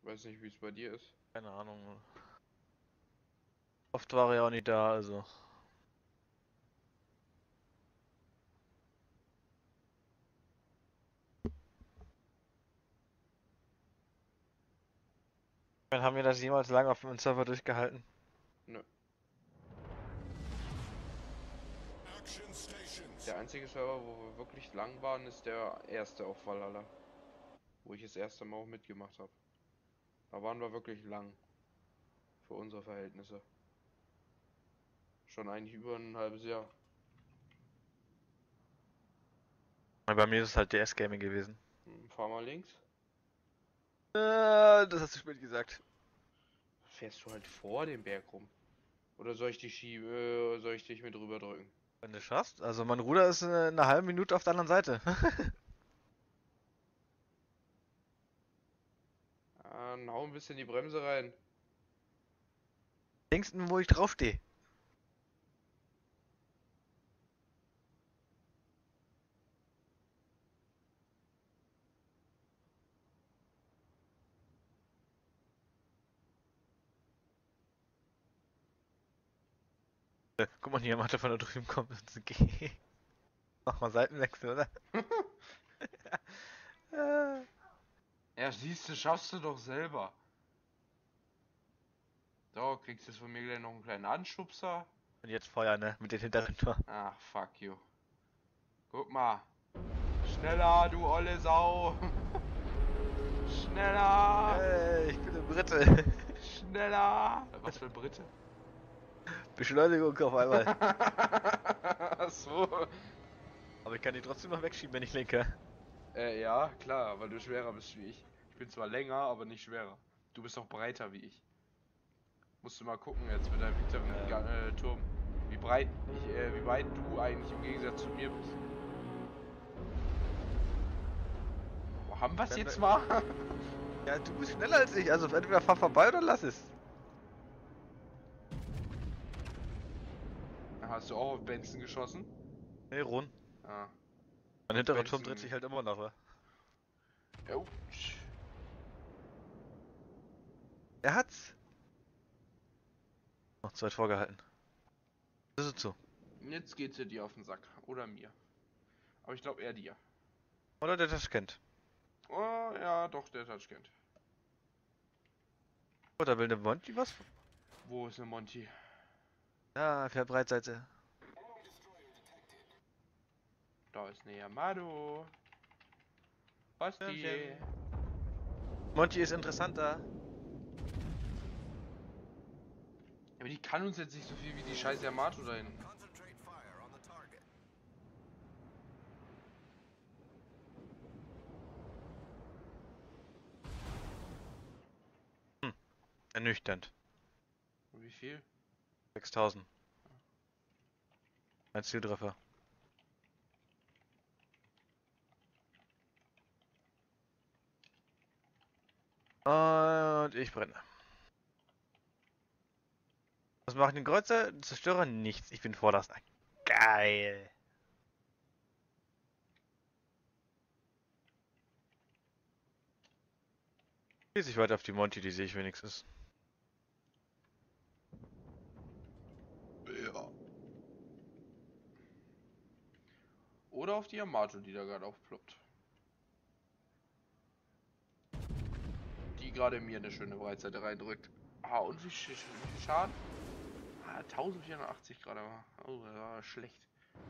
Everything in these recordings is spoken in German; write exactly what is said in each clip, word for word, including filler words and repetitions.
weiß nicht, wie es bei dir ist. Keine Ahnung. Oft war er auch nicht da, also. Dann haben wir das jemals lange auf dem Server durchgehalten? Nö. Der einzige Server, wo wir wirklich lang waren, ist der erste auf Valhalla. Wo ich das erste Mal auch mitgemacht habe. Da waren wir wirklich lang. Für unsere Verhältnisse. Schon eigentlich über ein halbes Jahr. Bei mir ist es halt D S Gaming gewesen. Hm, fahr mal links. Äh, das hast du spät gesagt. Fährst du halt vor dem Berg rum. Oder soll ich dich schieben, äh, soll ich dich mit rüber drücken? Wenn du schaffst. Also mein Ruder ist eine, eine halbe Minute auf der anderen Seite. Ah, dann hau ein bisschen die Bremse rein. Denkst du, wo ich draufstehe? Äh, Guck mal, hier Mathe von da drüben kommt. G. Mach mal Seitenwechsel, oder? Äh, Ja, siehst du, schaffst du doch selber. So, kriegst du von mir gleich noch einen kleinen Anschubser. Und jetzt Feuer, ne? Mit den hinteren Tor. Ach, fuck you. Guck mal. Schneller, du olle Sau. Schneller. Hey, ich bin eine Brite. Schneller. Was für ein Brite? Beschleunigung auf einmal. Ach so. Aber ich kann die trotzdem noch wegschieben, wenn ich lenke. Äh, ja, klar, weil du schwerer bist wie ich. Ich bin zwar länger, aber nicht schwerer. Du bist auch breiter wie ich. Musst du mal gucken jetzt mit deinem hinteren Ja. äh, Turm. Wie breit, ich, äh, wie weit du eigentlich im Gegensatz zu mir bist. Oh, haben wir es Wenn jetzt wir- mal? Ja, du bist schneller als ich, also entweder fahr vorbei oder lass es. Hast du auch auf Benson geschossen? Nee, Ron. Ah. Mein hinterer Benson. Turm dreht sich halt immer noch, wa? Autsch. Er hat's. Noch zu weit vorgehalten. Das ist zu. Jetzt geht's dir auf den Sack. Oder mir. Aber ich glaube eher dir. Oder der das kennt. Oh, ja, doch, der Touchkennt. Oh, da will eine Monty was? Wo ist eine Monty? Ja, fährt Breitseite. Da ist eine Yamato. Was die? Sternchen. Monty ist interessanter. Aber die kann uns jetzt nicht so viel wie die scheiß Yamato da hinten. Hm. Ernüchternd. Und wie viel? sechstausend. Ein Zieltreffer. Und ich brenne. Was machen die Kreuzer? Zerstörer? Nichts. Ich bin vorderst. Geil. Schließe ich weiter auf die Monty, die sehe ich wenigstens. Ja. Oder auf die Yamato, die da gerade aufploppt. Die gerade mir eine schöne Breitseite reindrückt. Ah, und wie, sch wie viel Schaden? Ah, eintausendvierhundertachtzig gerade mal. Oh, das war schlecht.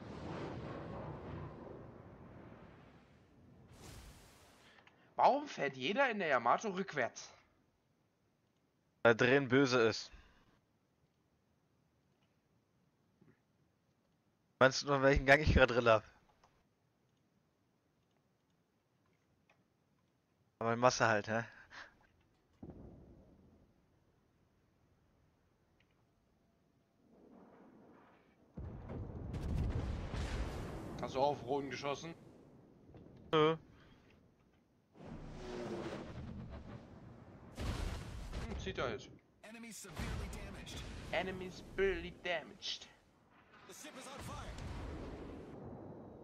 Warum fährt jeder in der Yamato rückwärts? Weil Drehen böse ist. Meinst du noch, welchen Gang ich gerade drin habe? Aber in Masse halt, hä? Hast du auch auf Roten geschossen? Nö. Hm, zieht er jetzt. Enemy severely damaged. Enemies barely damaged. The ship is on fire.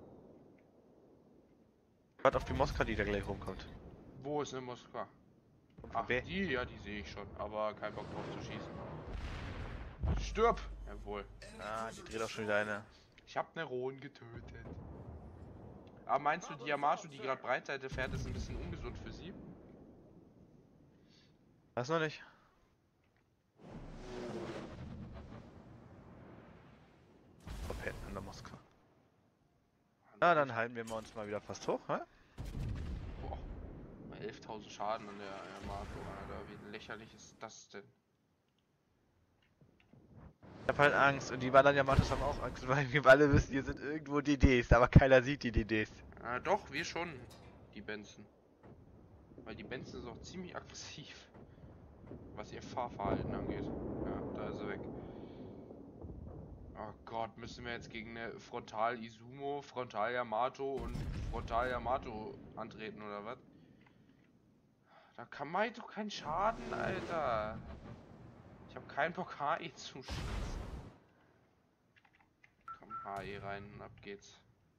Warte auf die Moskau, die da gleich rumkommt. Wo ist eine Moskwa? Ach, B. die, ja, die sehe ich schon, aber kein Bock drauf zu schießen. Stirb! Jawohl. Ah, die dreht auch schon wieder eine. Ich hab Neron getötet. Aber meinst du, die Yamato, die gerade Breitseite fährt, ist ein bisschen ungesund für sie? Weiß noch nicht. Verpennt an der Moskau. Na, dann halten wir mal uns mal wieder fast hoch, hä? Boah. Mal elftausend Schaden an der Yamato, Alter. Wie lächerlich ist das denn? Ich hab halt Angst und die anderen Yamatos haben auch Angst, weil wir alle wissen, hier sind irgendwo D Ds, aber keiner sieht die D Ds. Ah, doch, wir schon. Die Benson. Weil die Benson ist auch ziemlich aggressiv. Was ihr Fahrverhalten angeht. Ja, da ist er weg. Oh Gott, müssen wir jetzt gegen eine Frontal Izumo, Frontal Yamato und Frontal Yamato antreten oder was? Da kann man doch keinen Schaden, Alter. Ich habe keinen Bock H E zu schießen. Komm, H E rein und ab geht's.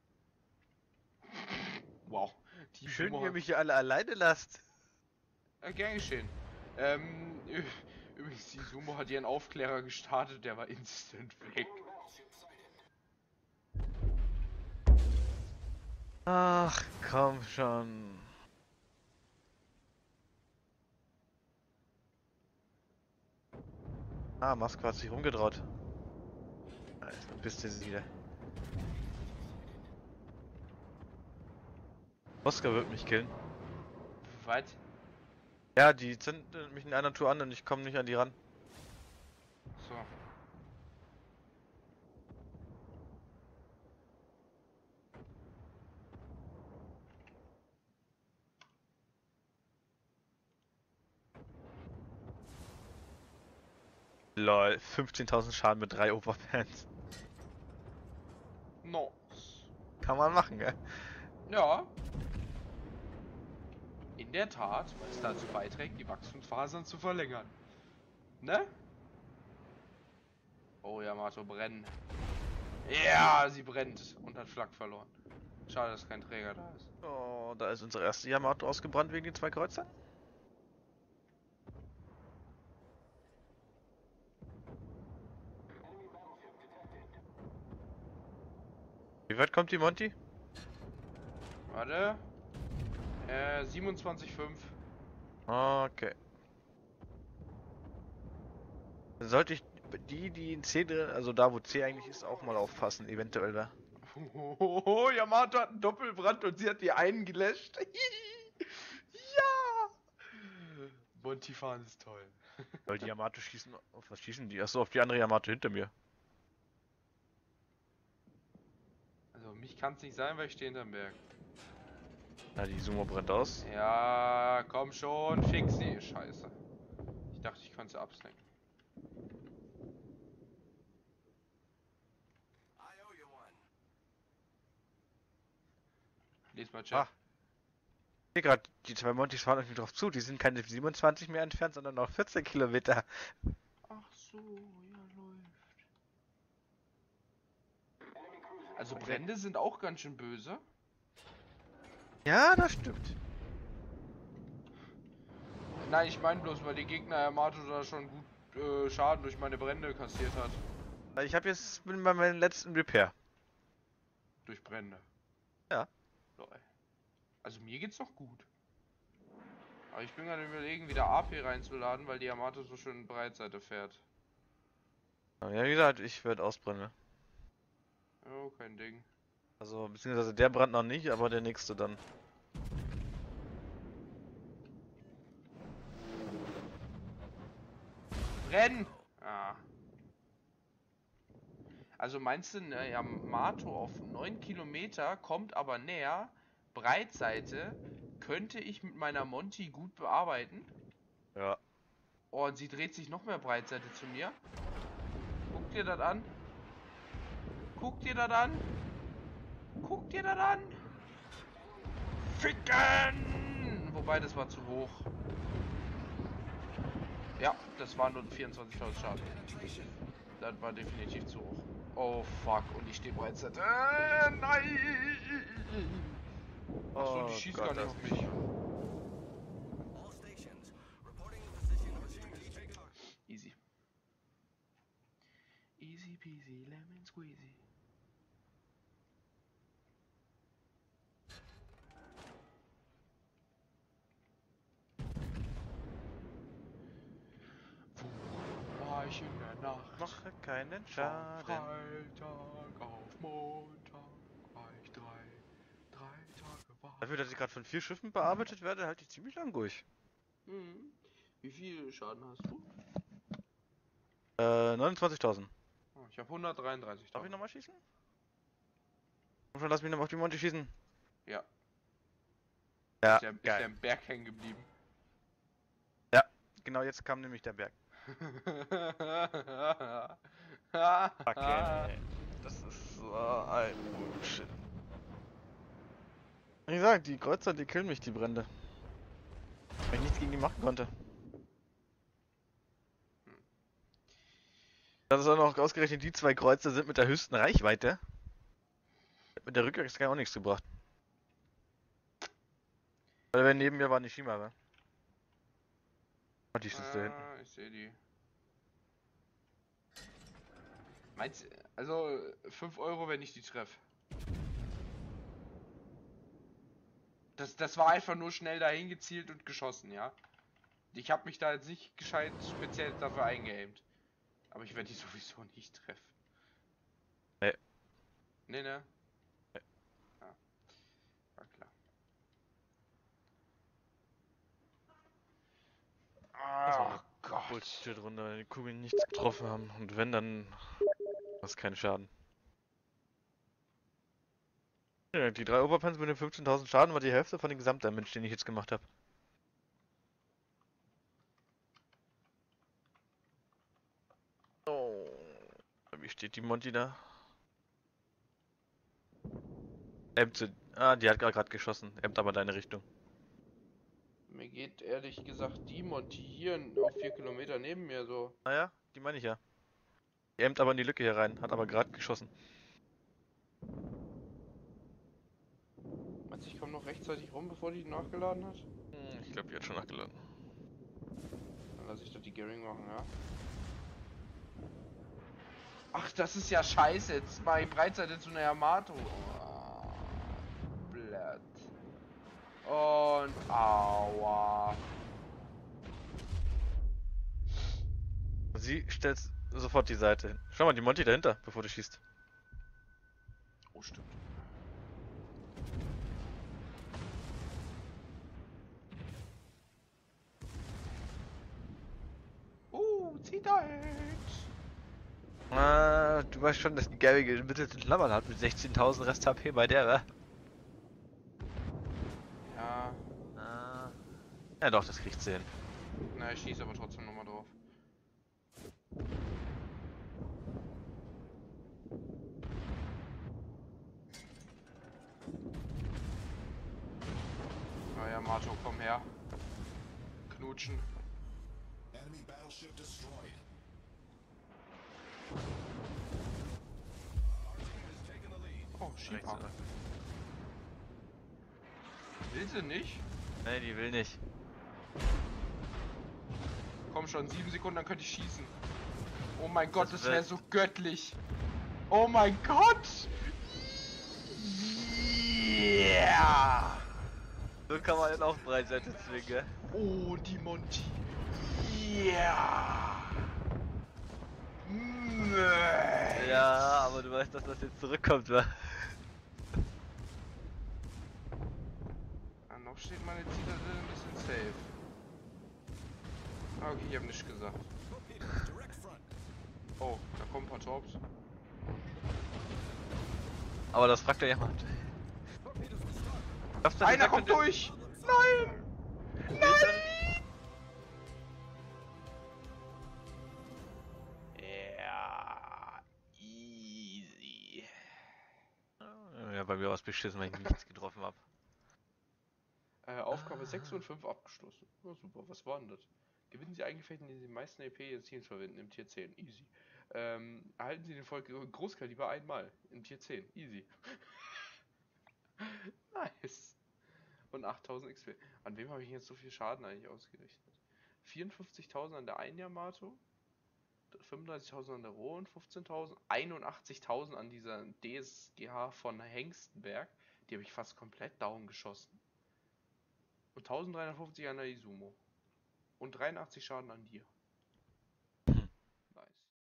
Wow. Die Schön, Izumo wie ihr hat- mich hier alle alleine lasst. Ja, gern geschehen. Ähm, ü- übrigens, die Sumo hat ihren Aufklärer gestartet, der war instant weg. Ach, komm schon. Ah, Moskau hat sich rumgetraut. Ah, jetzt bist du sie wieder. Moskau wird mich killen. Was? Ja, die zünden mich in einer Tour an und ich komme nicht an die ran. So. Lol, fünfzehntausend Schaden mit drei Overpants. No. Kann man machen, gell? Ja. In der Tat, weil es dazu beiträgt, die Wachstumsfasern zu verlängern. Ne? Oh, Yamato brennen. Ja, sie brennt und hat Flak verloren. Schade, dass kein Träger da ist. Oh, da ist unser erster Yamato ausgebrannt wegen den zwei Kreuzern. Wie weit kommt die Monty? Warte. Äh, siebenundzwanzig Komma fünf. Okay. Dann sollte ich die, die in C drin, also da wo C eigentlich ist, auch mal aufpassen, eventuell da. Oh, Yamato hat einen Doppelbrand und sie hat die einen gelöscht. Ja! Monty fahren ist toll. Weil die Yamato schießen, auf was schießen die? Achso, auf die andere Yamato hinter mir. Also, mich kann es nicht sein, weil ich stehe hinterm Berg. Na, die Sumo brennt aus. Ja, komm schon, fix sie. Scheiße. Ich dachte, ich könnte sie absnacken. I owe you one. Lies mal Chat. Ah. Ich sehe gerade, die zwei Montys fahren irgendwie drauf zu. Die sind keine siebenundzwanzig mehr entfernt, sondern noch vierzehn Kilometer. Ach so, ja, läuft. Also, Okay. Brände sind auch ganz schön böse. Ja, das stimmt. Nein, ich meine bloß, weil die Gegner Yamato da schon gut äh, Schaden durch meine Brände kassiert hat. Weil ich habe jetzt bin bei meinem letzten Repair. Durch Brände. Ja. Lol. Also mir geht's noch gut. Aber ich bin gerade überlegen, wieder A P reinzuladen, weil die Yamato so schön Breitseite fährt. Ja, wie gesagt, ich werde ausbrennen. Oh, kein Ding. Also, beziehungsweise der Brand noch nicht, aber der nächste dann. Renn! Ah. Also meinst du, ne, Yamato auf neun Kilometer kommt aber näher. Breitseite könnte ich mit meiner Monty gut bearbeiten. Ja. Oh, und sie dreht sich noch mehr Breitseite zu mir. Guck dir das an. Guck dir das an. Guck dir das an. Ficken! Wobei, das war zu hoch. Ja, das waren nur vierundzwanzigtausend Schaden. Das war definitiv zu hoch. Oh fuck, und ich stehe Breitseite. Äh, nein! Achso, Oh die schießt Gott, gar nicht das auf ist mich. All stations, Nacht. Mache keinen Von Schaden. Freitag auf Montag war ich drei, drei Tage wach. Dafür, dass ich gerade von vier Schiffen bearbeitet werde, halte ich ziemlich lang durch. Mhm. Wie viel Schaden hast du? Äh, neunundzwanzigtausend. Oh, ich habe hundertdreiunddreißig. Darf ich nochmal schießen? Komm schon, lass mich nochmal auf die Monty schießen. Ja. Ja, Ist der, ist der geil. im Berg hängen geblieben? Ja, genau jetzt kam nämlich der Berg. Fuck, ey. Das ist so ein Bullshit. Wie gesagt, die Kreuzer, die killen mich, die Brände. Weil ich nichts gegen die machen konnte. Das ist auch noch ausgerechnet, die zwei Kreuzer sind mit der höchsten Reichweite. Mit der Rückwärtsgang auch nichts gebracht. Weil wer neben mir war nicht Shima, wa? Und die ist da hinten. Ah, ich sehe die. Meinst also fünf Euro, wenn ich die treffe. Das, das war einfach nur schnell dahin gezielt und geschossen, ja. Ich habe mich da jetzt nicht gescheit speziell dafür eingeaimt. Aber ich werde die sowieso nicht treffen. Nee. Nee, ne? Nee. Ja. War klar. Ach Gott. Bullshit-Runde, weil die Kugeln nichts getroffen haben. Und wenn, dann hast du keinen Schaden. Ja, die drei Oberpens mit den fünfzehntausend Schaden war die Hälfte von dem Gesamtdamage, den ich jetzt gemacht habe. Oh. Wie steht die Monty da? Empt, ah, die hat gerade geschossen. Empt aber deine Richtung. Mir geht ehrlich gesagt die Monty hier auf vier Kilometer neben mir so. Naja, die meine ich ja. Die empt aber in die Lücke hier rein, hat aber gerade geschossen. Meinst du, ich komme noch rechtzeitig rum, bevor die nachgeladen hat? Hm, ich glaube, die hat schon nachgeladen. Dann lasse ich doch die Gearing machen, ja. Ach, das ist ja scheiße. Jetzt mache ich Breitseite zu einer Yamato. Oh, Blatt. Und aua. Sie stellt sofort die Seite hin. Schau mal, die Monty dahinter, bevor du schießt. Oh, stimmt. Uh, zieht Deutsch. Ah, du weißt schon, dass die Gary gemittelte Klammern hat mit sechzehntausend Rest H P bei der, wa? Ja, Ah. Ja doch, das kriegt sie hin. na, ich schieße aber trotzdem nochmal drauf. Na ja, Mato, komm her. Knutschen. Enemy battleship destroyed. Our team has taken the lead. Oh, Shiba. Will sie nicht? Nee, die will nicht. Komm schon, sieben Sekunden, dann könnte ich schießen. Oh mein Gott, Das das wäre wird- so göttlich. Oh mein Gott! Yeah! So kann man dann auch Breitseite zwingen, gell? Oh, die Monty. Yeah! Nice. Ja, aber du weißt, dass das jetzt zurückkommt, wa? Ah, noch steht meine Zitadelle ein bisschen safe. Ah, okay, ich hab nichts gesagt. Torpedoes direct front. Oh, da kommen ein paar Torps. Aber das fragt ja jemand. Torpedoes will start. Schaffst du die Einer Sekte- kommt durch! Nein! Ja, easy. Ja, bei mir war es beschissen, weil ich nichts getroffen habe. Äh, Aufgabe sechs und fünf abgeschlossen. Ja, super, was war denn das? Gewinnen Sie Eigengefechte, indem Sie die meisten E P Ihres Teams verwenden, im Tier zehn. Easy. Ähm, erhalten Sie den Volk Großkaliber einmal, im Tier zehn. Easy. Nice. Und achttausend X P. An wem habe ich jetzt so viel Schaden eigentlich ausgerechnet? vierundfünfzigtausend an der einen Yamato, fünfunddreißigtausend an der Rohen, fünfzehntausend, einundachtzigtausend an dieser D S G H von Hengstenberg. Die habe ich fast komplett down geschossen. Und dreizehnhundertfünfzig an der Izumo. Und dreiundachtzig Schaden an dir.